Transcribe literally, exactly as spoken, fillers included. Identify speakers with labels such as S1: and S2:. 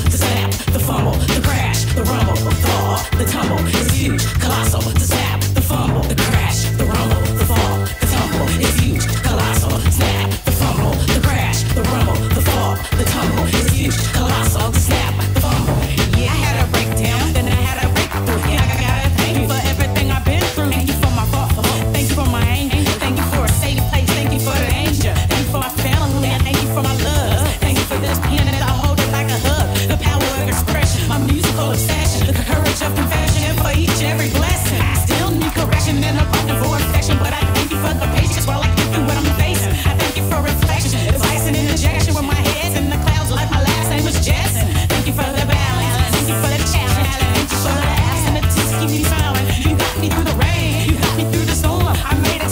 S1: the snap, the fumble, the crash, the rumble, the fall, the tumble is huge, colossal, the snap, the fumble, the crash, the rumble, the fall, the tumble is huge, colossal, snap, the fumble, the crash, the rumble, the fall, the tumble is huge, colossal, the snap, the fumble. Yeah, I had a breakdown, then I had a breakthrough. Yeah, I gotta thank you for everything I've been through. Thank you for my fault, thank you for my anger, thank you for a safe place, thank you for the danger, thank you for my family, and thank you for my love, thank you for this pen and I hold it like a hug. The power of expression, my musical obsession, the courage of confession, and for each and every blessing. I still need correction and a button for affection, but I thank you for the patience while I get through what I'm facing. I thank you for reflection, advice and interjection when my head's in the clouds like my last name was Jetson. Thank you for the balance, thank you for the challenge, thank you for the laughs and the tears keep me smiling. You got me through the rain, you got me through the storm. I made it.